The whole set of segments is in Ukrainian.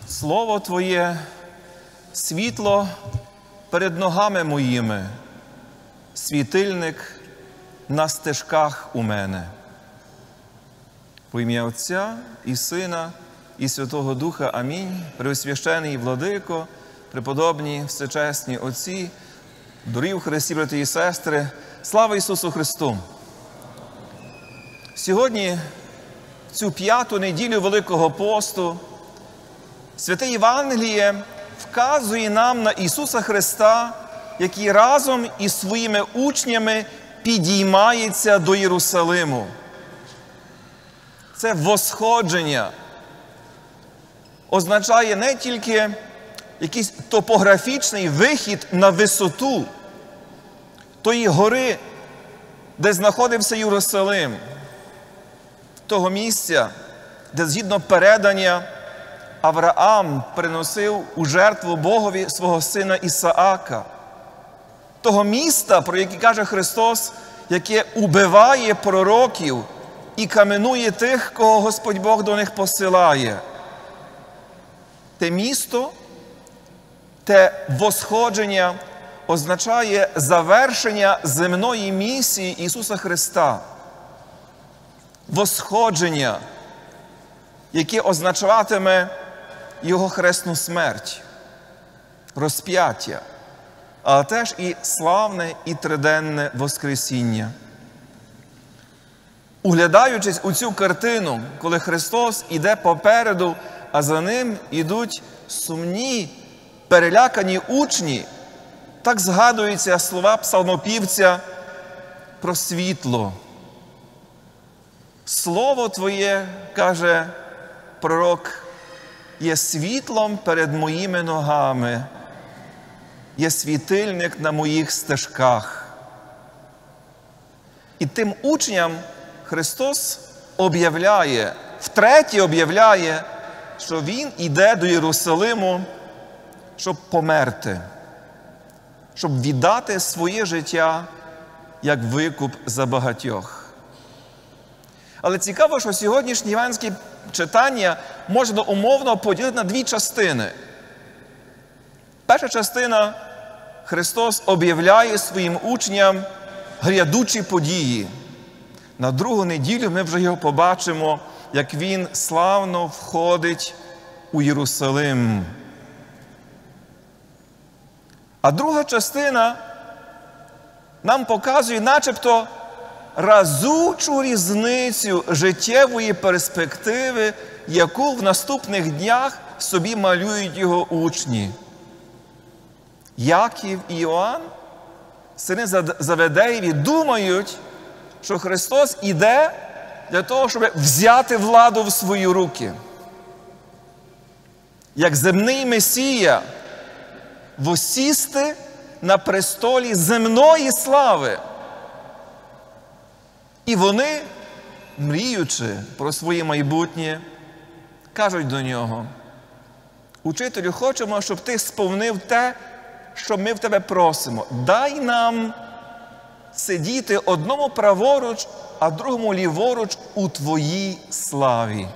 Слово Твоє – світло перед ногами моїми, світильник на стежках у мене. Во ім'я Отця і Сина і Святого Духа. Амінь. Преосвящений Владико, преподобні, всечесні отці, дорогі в Христі, брати і сестри, слава Ісусу Христу! Сьогодні, в цю п'яту неділю Великого посту, Святе Євангеліє вказує нам на Ісуса Христа, який разом із своїми учнями підіймається до Єрусалиму. Це восходження означає не тільки якийсь топографічний вихід на висоту тої гори, де знаходився Єрусалим, того місця, де згідно передання Авраам приносив у жертву Богові свого сина Ісаака. Того міста, про яке каже Христос, яке убиває пророків і каменує тих, кого Господь Бог до них посилає. Те місто, те восходження означає завершення земної місії Ісуса Христа. Восходження, яке означатиме Його хресну смерть, розп'яття, а теж і славне і триденне воскресіння. Углядаючись у цю картину, коли Христос іде попереду, а за ним ідуть сумні, перелякані учні, так згадуються слова псалмопівця про світло. Слово Твоє, каже пророк, є світлом перед моїми ногами, є світильник на моїх стежках. І тим учням Христос об'являє, втретє об'являє, що Він іде до Єрусалиму, щоб померти, щоб віддати своє життя як викуп за багатьох. Але цікаво, що сьогоднішнє євангельське читання можна умовно поділити на дві частини. Перша частина – Христос об'являє своїм учням грядучі події. На другу неділю ми вже його побачимо, як він славно входить у Єрусалим. А друга частина нам показує начебто разучу різницю життєвої перспективи, яку в наступних днях собі малюють його учні. Яків і Іоанн, сини Заведеєві, думають, що Христос іде для того, щоб взяти владу в свої руки. Як земний Месія, восісти на престолі земної слави. І вони, мріючи про своє майбутнє, кажуть до нього: «Учителю, хочемо, щоб ти сповнив те, що ми в тебе просимо. Дай нам сидіти одному праворуч, а другому ліворуч у твоїй славі».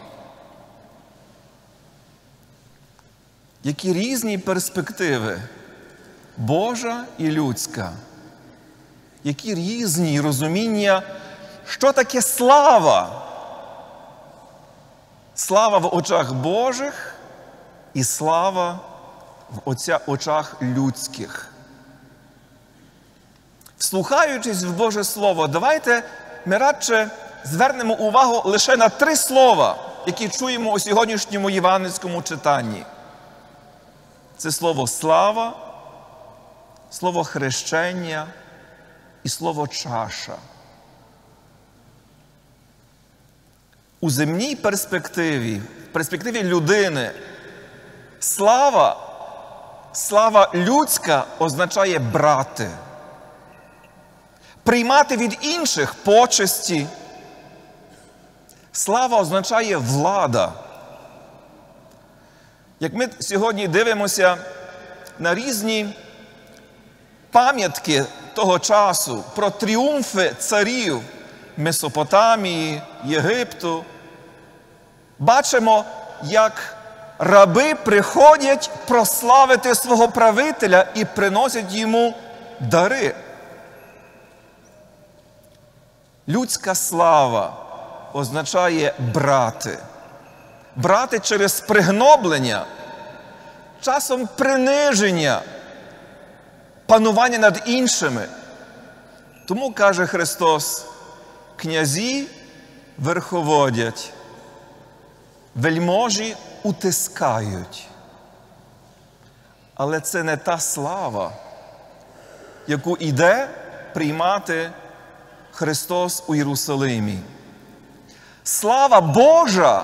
Які різні перспективи, Божа і людська. Які різні розуміння, що таке слава? Слава в очах Божих і слава в очах людських. Вслухаючись в Боже Слово, давайте ми радше звернемо увагу лише на 3 слова, які чуємо у сьогоднішньому євангельському читанні. Це слово «слава», слово «хрещення» і слово «чаша». У земній перспективі, в перспективі людини, слава людська означає брати, приймати від інших почесті. Слава означає влада. Як ми сьогодні дивимося на різні пам'ятки того часу про тріумфи царів Месопотамії, Єгипту, бачимо, як раби приходять прославити свого правителя і приносять йому дари. Людська слава означає брати. Брати через пригноблення, часом приниження, панування над іншими. Тому, каже Христос, князі верховодять, вельможі утискають. Але це не та слава, яку іде приймати Христос у Єрусалимі. Слава Божа,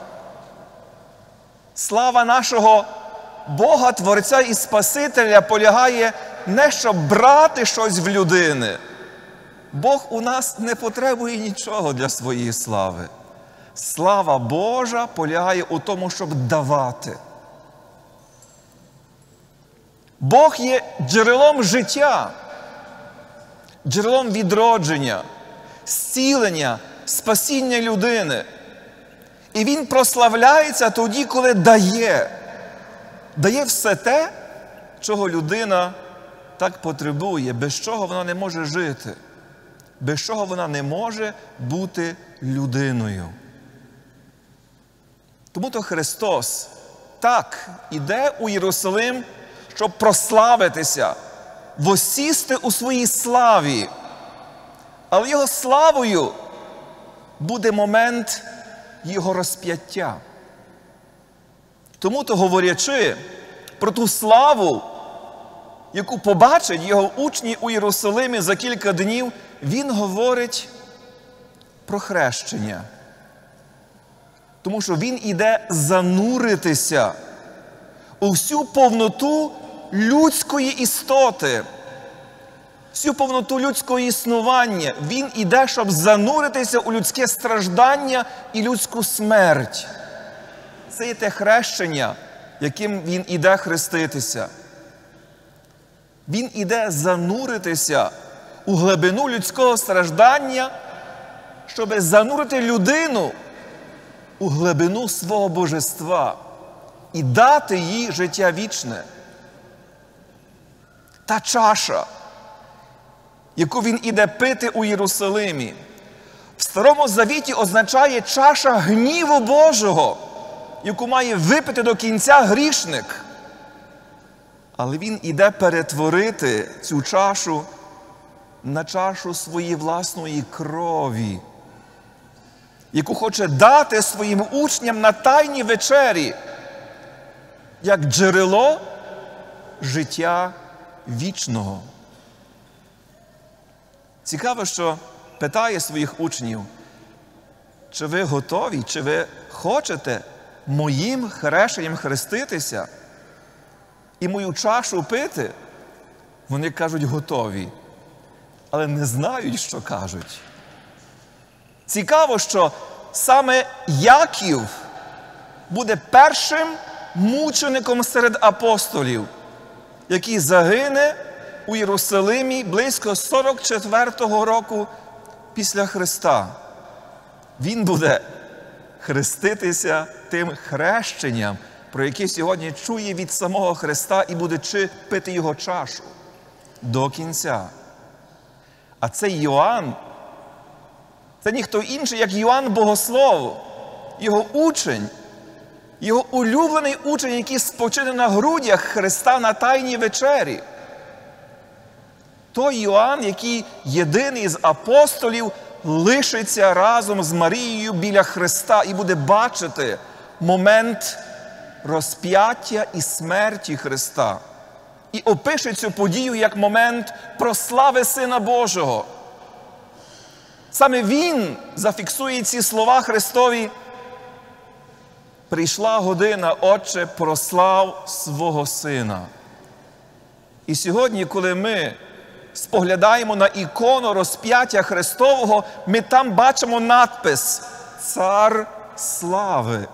слава нашого Бога, Творця і Спасителя полягає не щоб брати щось в людини. Бог у нас не потребує нічого для своєї слави. Слава Божа полягає у тому, щоб давати. Бог є джерелом життя, джерелом відродження, зцілення, спасіння людини. І Він прославляється тоді, коли дає. Дає все те, чого людина так потребує, без чого вона не може жити, без чого вона не може бути людиною. Тому-то Христос так іде у Єрусалим, щоб прославитися, воссісти у своїй славі. Але Його славою буде момент Його розп'яття. Тому-то, говорячи про ту славу, яку побачать Його учні у Єрусалимі за кілька днів, Він говорить про хрещення. Тому що Він іде зануритися у всю повноту людської істоти, всю повноту людського існування. Він іде, щоб зануритися у людське страждання і людську смерть. Це є те хрещення, яким Він іде хреститися. Він іде зануритися у глибину людського страждання, щоб занурити людину у глибину свого божества і дати їй життя вічне. Та чаша, яку Він іде пити у Єрусалимі, в Старому Завіті означає чаша гніву Божого, яку має випити до кінця грішник. Але Він іде перетворити цю чашу на чашу своєї власної крові, яку хоче дати своїм учням на Тайній вечері, як джерело життя вічного. Цікаво, що питає своїх учнів, чи ви готові, чи ви хочете моїм хрещенням хреститися і мою чашу пити? Вони кажуть, готові, але не знають, що кажуть. Цікаво, що саме Яків буде першим мучеником серед апостолів, який загине у Єрусалимі близько 44-го року після Христа. Він буде хреститися тим хрещенням, про яке сьогодні чує від самого Христа і буде пити його чашу до кінця. А цей Йоанн, це ніхто інший, як Йоанн Богослов, його учень, його улюблений учень, який спочине на грудях Христа на Тайній вечері. Той Йоанн, який єдиний з апостолів лишиться разом з Марією біля Христа і буде бачити момент розп'яття і смерті Христа. І опише цю подію як момент прослави Сина Божого. Саме Він зафіксує ці слова Христові: «Прийшла година, Отче, прослав свого Сина». І сьогодні, коли ми споглядаємо на ікону розп'яття Христового, ми там бачимо надпис «Цар слави».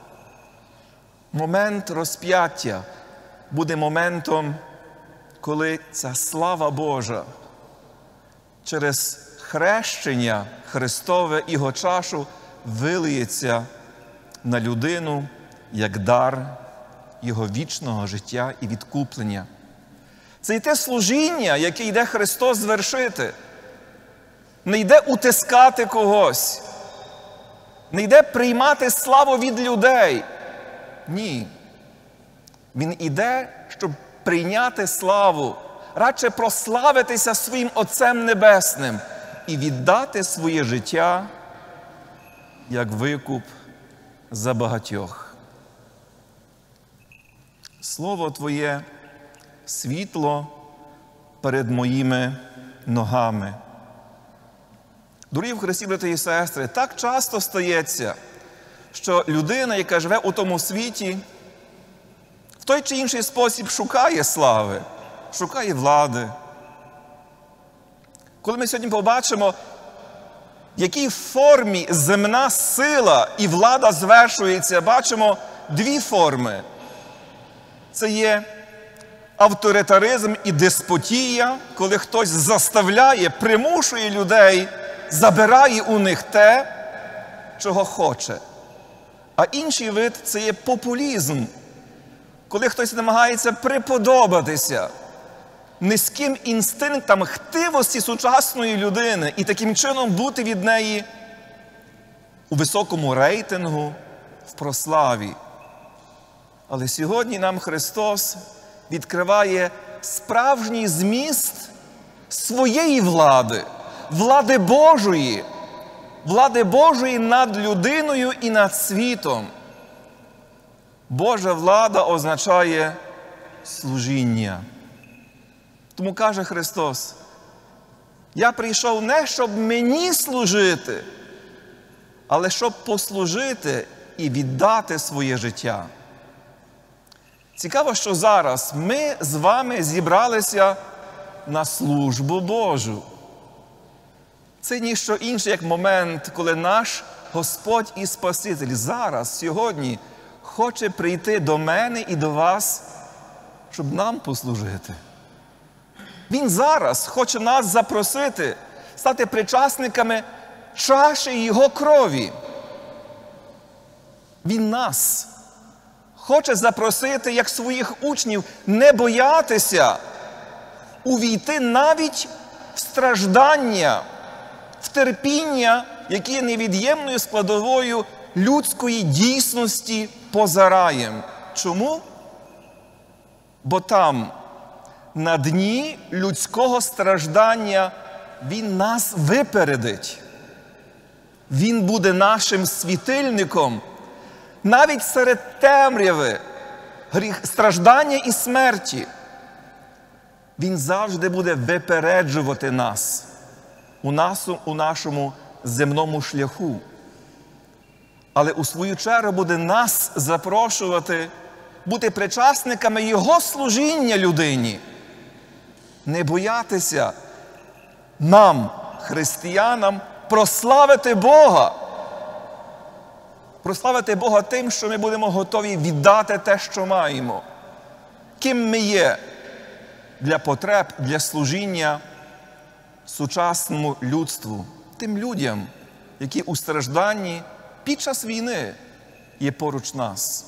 Момент розп'яття буде моментом, коли ця слава Божа через хрещення Христове і Його чашу вилиється на людину, як дар Його вічного життя і відкуплення. Це й те служіння, яке йде Христос звершити. Не йде утискати когось, не йде приймати славу від людей. Ні. Він іде, щоб прийняти славу, радше прославитися своїм Отцем Небесним і віддати своє життя як викуп за багатьох. Слово Твоє – світло перед моїми ногами. Дорогі в Христі, брати і сестри, так часто стається, що людина, яка живе у тому світі, в той чи інший спосіб шукає слави, шукає влади. Коли ми сьогодні побачимо, в якій формі земна сила і влада звершується, бачимо дві форми. Це є авторитаризм і деспотія, коли хтось заставляє, примушує людей, забирає у них те, чого хоче. А інший вид – це є популізм, коли хтось намагається приподобатися низьким інстинктам хтивості сучасної людини і таким чином бути від неї у високому рейтингу, в прославі. Але сьогодні нам Христос відкриває справжній зміст своєї влади, влади Божої над людиною і над світом. Божа влада означає служіння. Тому каже Христос: я прийшов не, щоб мені служити, але щоб послужити і віддати своє життя. Цікаво, що зараз ми з вами зібралися на службу Божу. Це ніщо інше, як момент, коли наш Господь і Спаситель зараз, сьогодні, хоче прийти до мене і до вас, щоб нам послужити. Він зараз хоче нас запросити, стати причасниками чаші Його крові. Він нас хоче запросити, як своїх учнів, не боятися увійти навіть в страждання, в терпіння, яке є невід'ємною складовою людської дійсності поза раєм. Чому? Бо там, на дні людського страждання, Він нас випередить. Він буде нашим світильником. Навіть серед темряви, страждання і смерті, Він завжди буде випереджувати нас у нашому земному шляху. Але у свою чергу буде нас запрошувати бути причасниками Його служіння людині. Не боятися нам, християнам, прославити Бога. Прославити Бога тим, що ми будемо готові віддати те, що маємо. Ким ми є для потреб, для служіння сучасному людству. Тим людям, які у стражданні під час війни є поруч нас.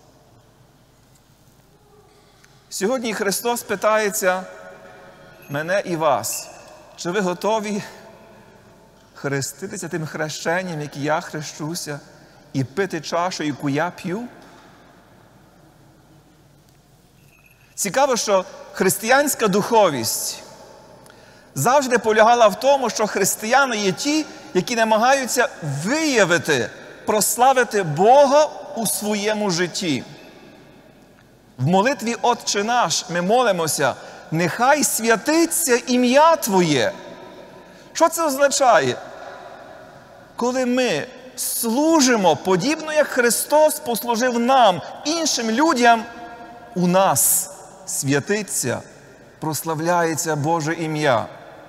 Сьогодні Христос питається мене і вас, чи ви готові хреститися тим хрещенням, яким я хрещуся, і пити чашу, яку я п'ю? Цікаво, що християнська духовість завжди полягала в тому, що християни є ті, які намагаються виявити, прославити Бога у своєму житті. В молитві «Отче наш» ми молимося: «Нехай святиться ім'я Твоє». Що це означає? Коли ми служимо, подібно як Христос послужив нам, іншим людям, у нас святиться, прославляється Боже ім'я.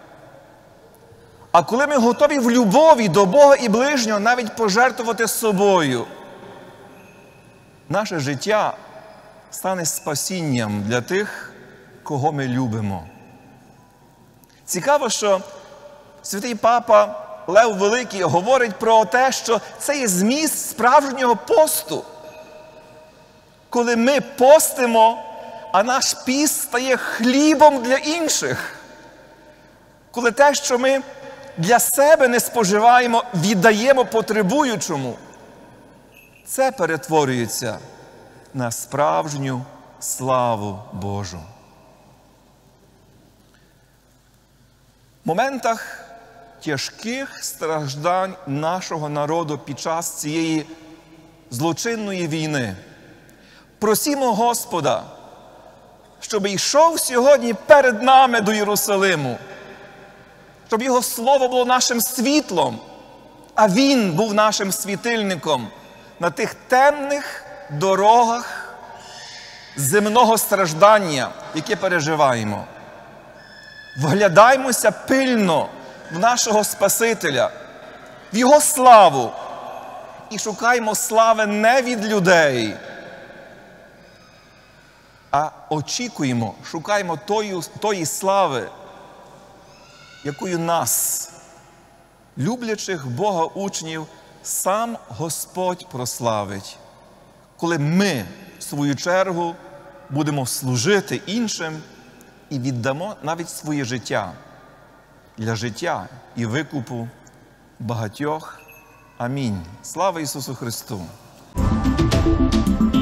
А коли ми готові в любові до Бога і ближнього навіть пожертвувати собою, наше життя стане спасінням для тих, кого ми любимо. Цікаво, що святий Папа Лев Великий говорить про те, що це є зміст справжнього посту. коли ми постимо, а наш піст стає хлібом для інших. Коли те, що ми для себе не споживаємо, віддаємо потребуючому. Це перетворюється на справжню славу Божу. В моментах тяжких страждань нашого народу під час цієї злочинної війни просімо Господа, щоб йшов сьогодні перед нами до Єрусалиму, щоб Його Слово було нашим світлом, а Він був нашим світильником на тих темних дорогах земного страждання, яке переживаємо. Вглядаймося пильно в нашого Спасителя, в Його славу, і шукаймо слави не від людей, а очікуємо, шукаймо тої слави, якою нас, люблячих Бога учнів, сам Господь прославить, коли ми, в свою чергу, будемо служити іншим і віддамо навіть своє життя для життя і викупу багатьох. Амінь. Слава Ісусу Христу!